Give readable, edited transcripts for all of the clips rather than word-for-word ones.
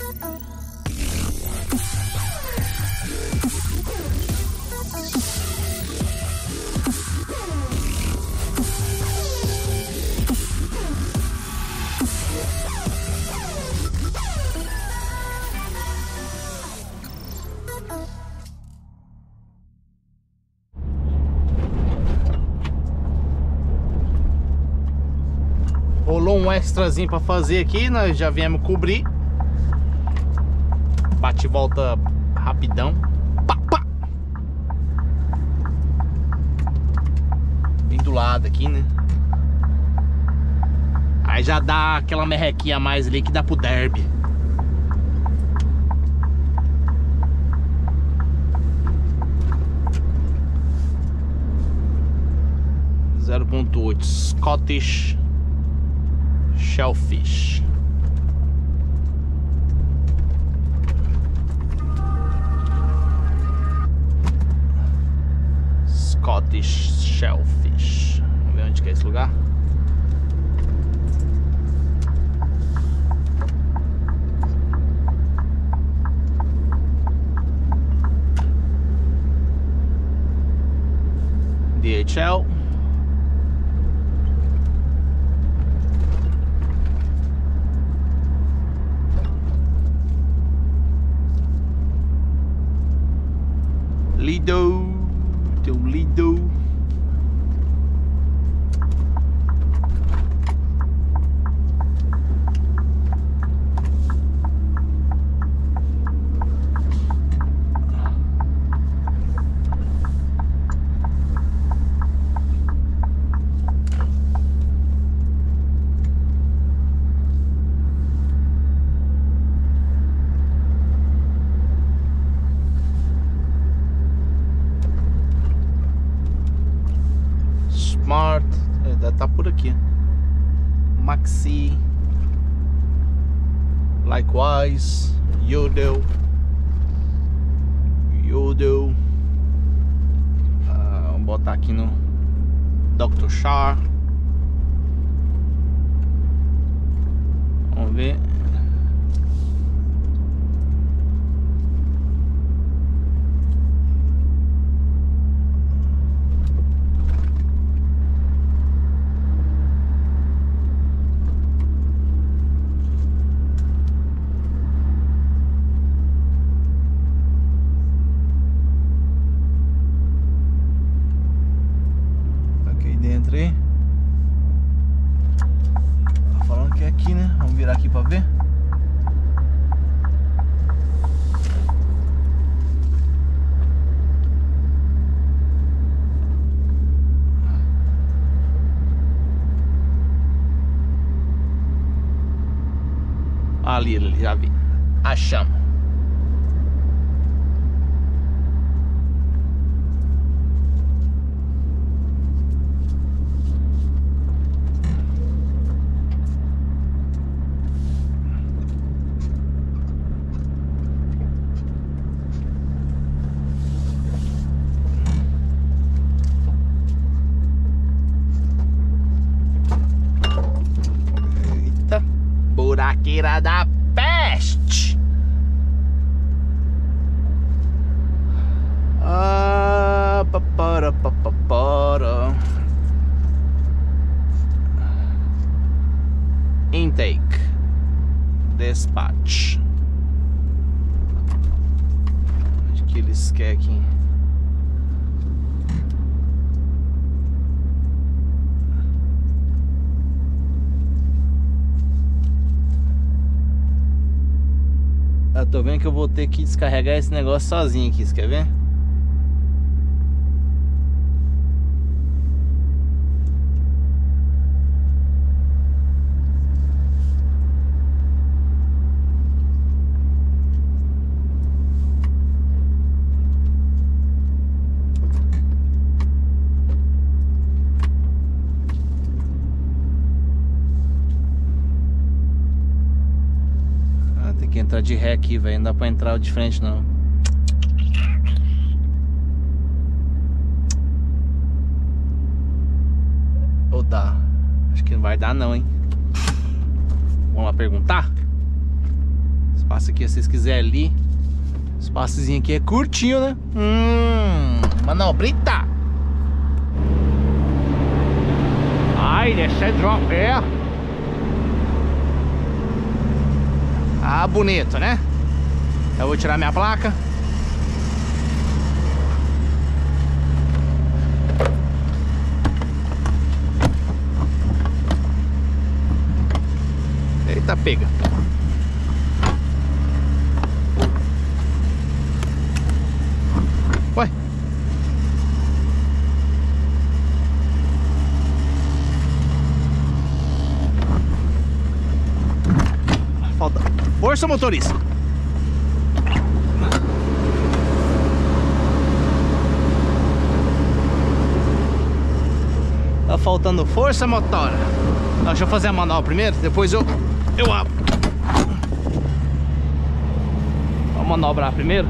Rolou um extrazinho pra fazer aqui, nós já viemos cobrir. Bate e volta rapidão. Pá, pá. Bem do lado aqui, né? Aí já dá aquela merrequinha a mais ali que dá pro derby. .8 Scottish Shellfish. Scottish Shellfish. Vamos ver onde que é esse lugar. DHL. Lido, tem um Lido. Smart, tá por aqui. Maxi, Likewise, Yodel. Vamos botar aqui no Dr. Char. Vamos ver. Tá falando que é aqui, né? Vamos virar aqui pra ver. Ali, já vi. Achamos. Buraqueira da peste. Intake. Dispatch. Acho que eles querem aqui. Eu tô vendo que eu vou ter que descarregar esse negócio sozinho aqui, você quer ver? Que entrar de ré aqui, velho. Não dá pra entrar de frente, não. Ou dá? Acho que não vai dar, não, hein? Vamos lá perguntar? Passa aqui, se vocês quiserem ali. Esse passezinho aqui é curtinho, né? Manobrita! Ai, deixa eu drop é. Ah, bonito, né? Eu vou tirar minha placa. Eita, pega. Ué. Falta força, motorista. Tá faltando força, motora. Não, deixa eu fazer a manobra primeiro, depois eu abro. Vamos manobrar primeiro.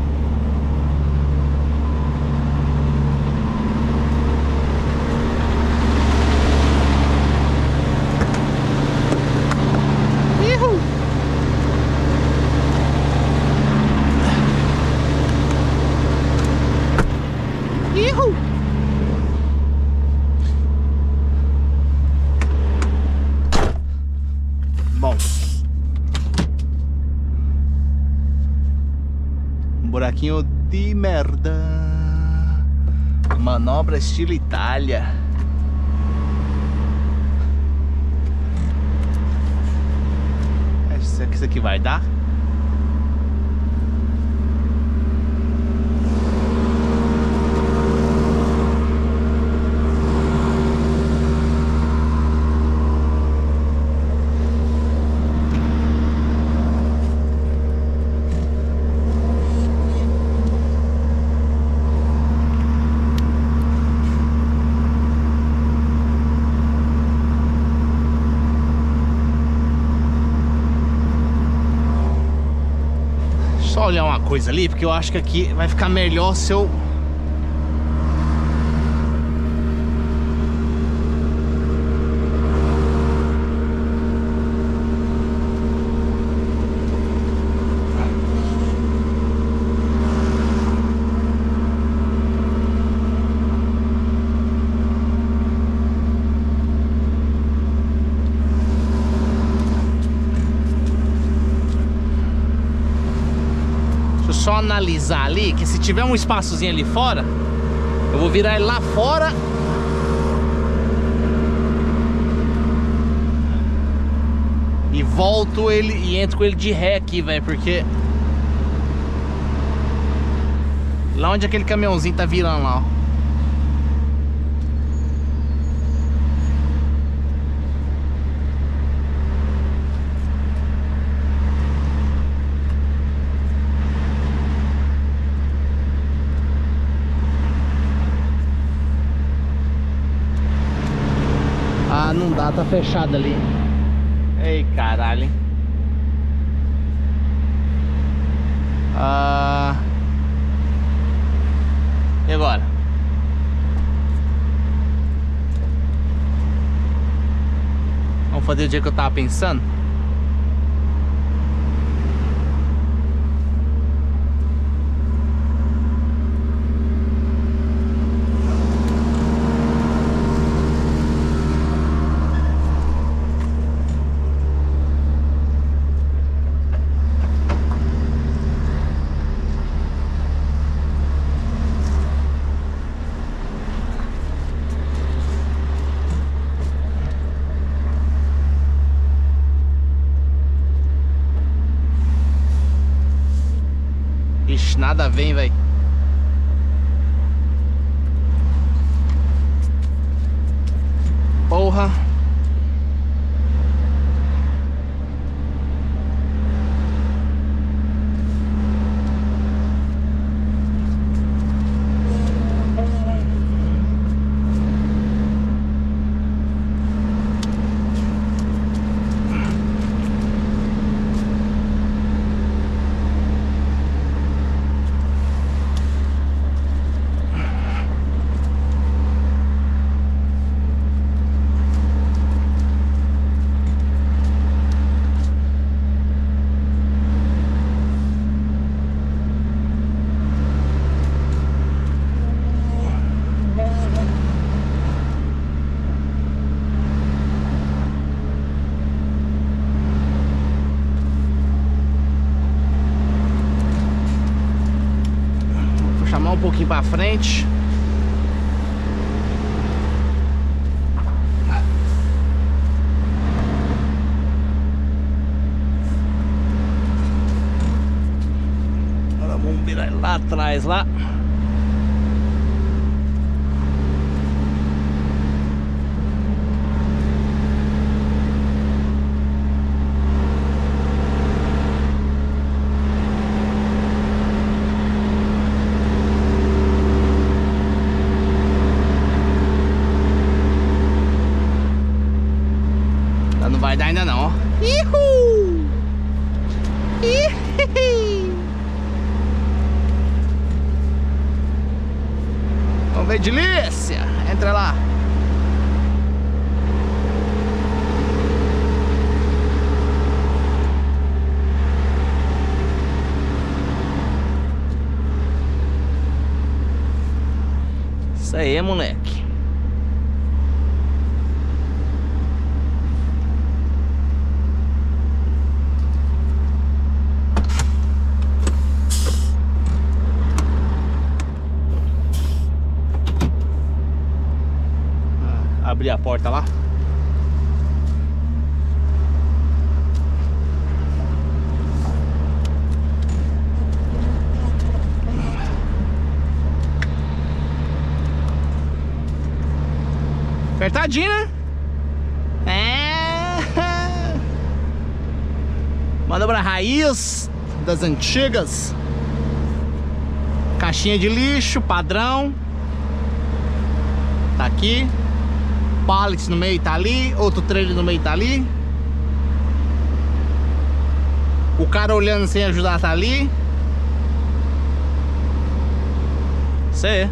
Buraquinho de merda. Manobra estilo Itália. Será que isso aqui vai dar? Só olhar uma coisa ali, porque eu acho que aqui vai ficar melhor se eu... Só analisar ali, que se tiver um espaçozinho ali fora, eu vou virar ele lá fora e volto ele e entro com ele de ré aqui, velho, porque lá onde aquele caminhãozinho tá virando lá, ó. Ah, não dá, tá fechado ali. Ei, caralho, hein? E agora? Vamos fazer o dia que eu tava pensando? Ixi, nada vem, velho. Porra. pouquinho pra frente. Agora vamos virar lá atrás lá. Não vai dar ainda não, ó. Ihu! Ihihi! Vamos ver, delícia! Entra lá. Isso aí, moleque. Abrir a porta lá. Apertadinho, né? É. Manobra raiz das antigas. Caixinha de lixo, padrão. Tá aqui. Pallet no meio tá ali, outro trailer no meio tá ali. O cara olhando sem ajudar tá ali. Isso aí.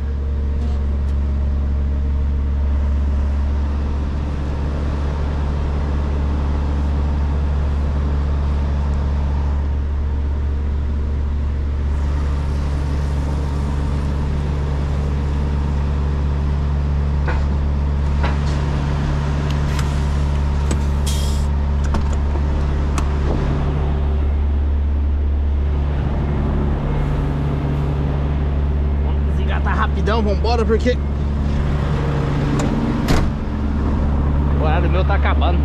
Rapidão, vambora, porque o horário meu tá acabando.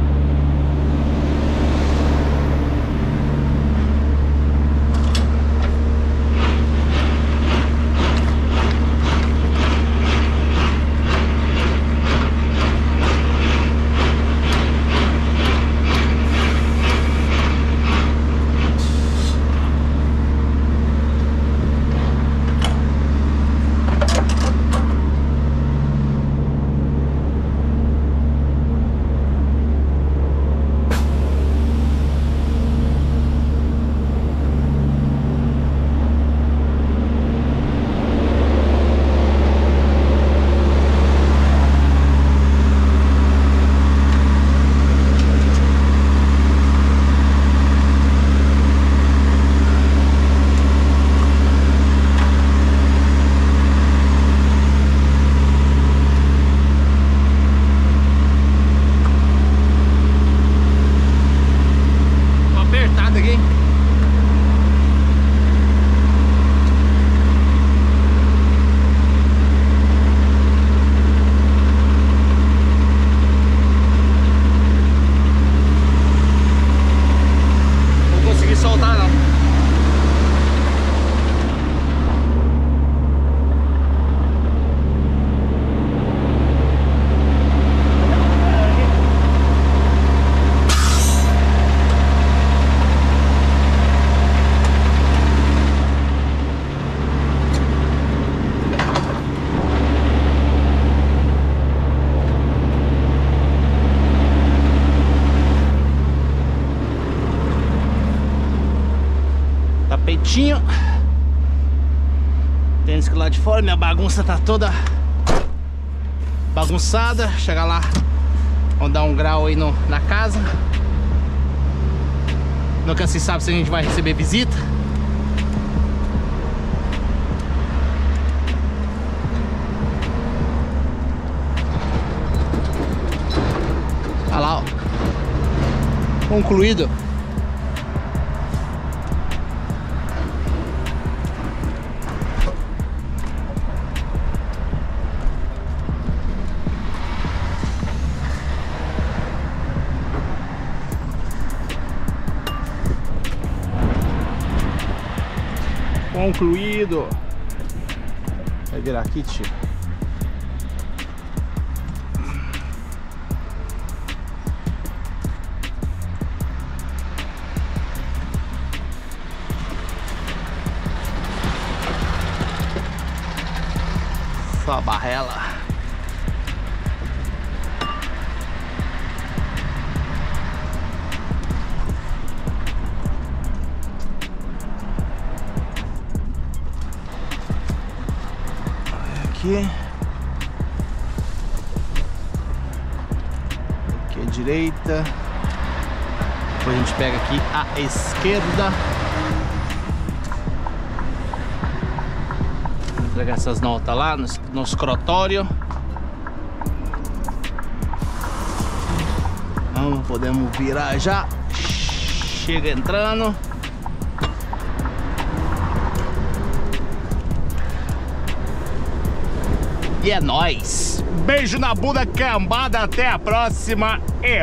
Tapetinho. Tênis que lá de fora, minha bagunça tá toda bagunçada. Chega lá, vamos dar um grau aí na casa. Nunca se sabe se a gente vai receber visita. Olha lá, ó. Concluído. concluído. Vai virar aqui, tio. Só a barrela. Aqui é a direita, depois a gente pega aqui a esquerda. Vou entregar essas notas lá no escritório. Então, podemos virar já. Chega entrando. E é nóis! Beijo na bunda, cambada, até a próxima e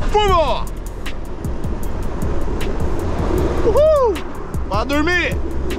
fui! Uhul! Bora dormir!